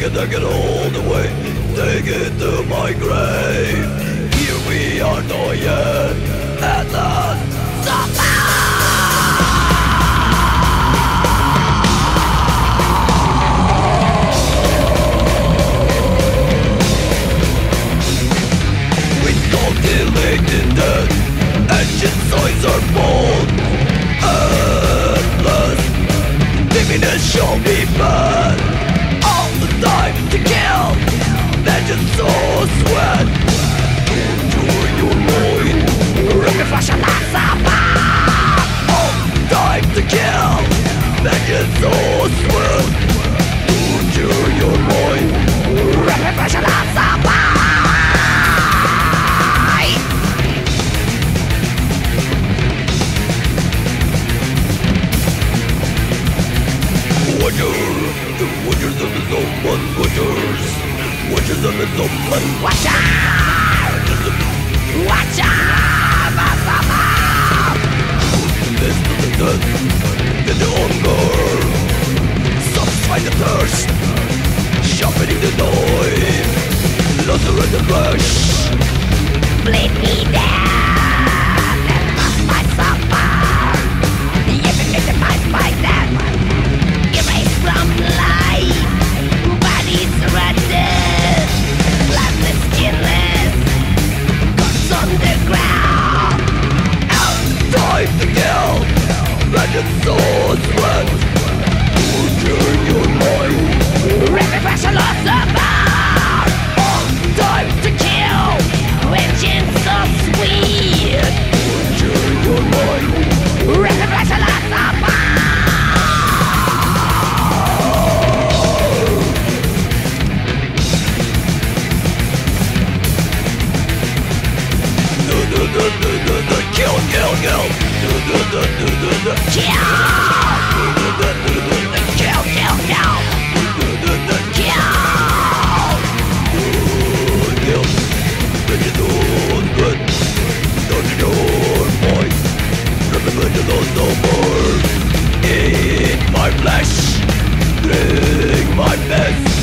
take it all the way, take it to my grave. Here we are, no yet, at last, we don't delete in death, ancient signs are bold, endless, divinity shall be bad. All the time to kill, vengeance so sweat, torture your mind, rip me flesh and lights apart. All the time to kill, vengeance so sweat, torture your mind, rip me flesh and lights apart. Watchers of his own blood, watchers of his own blood. Watch out! Watch out! This to the death, in the hunger, satisfy the thirst, sharpening the knife, lacerate the flesh, bleed me down, and must my suffer. The epic victimized by death, erased from life, bodies surrendered, bloodless, skinless, corpse on the ground. Out time to kill, vengeance so sweat, torture your mind, rapid passion lost about. All time to kill, vengeance so sweet, torture your mind, rapid passion lost about. Kill, kill, kill. Kill. Kill, kill, kill. Kill. Bring it on, good. Don't your voice. Remember to lose no more. Eat my flesh. Drink my best.